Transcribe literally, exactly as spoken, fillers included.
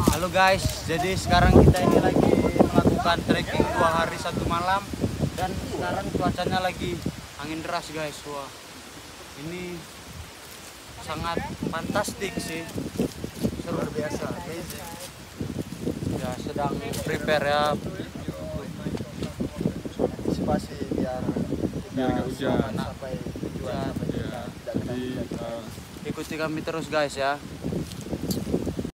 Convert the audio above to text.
Halo guys, jadi sekarang kita ini lagi melakukan trekking dua hari satu malam dan sekarang cuacanya lagi angin deras guys. Wah, ini sangat fantastik sih, Luar biasa, amazing. ya sedang prepare ya. Antisipasi biar Biar nggak hujan. sampai tujuan Ya. sampai Ya, kita tidak kena jadi hujan. uh, Ikuti kami terus guys ya.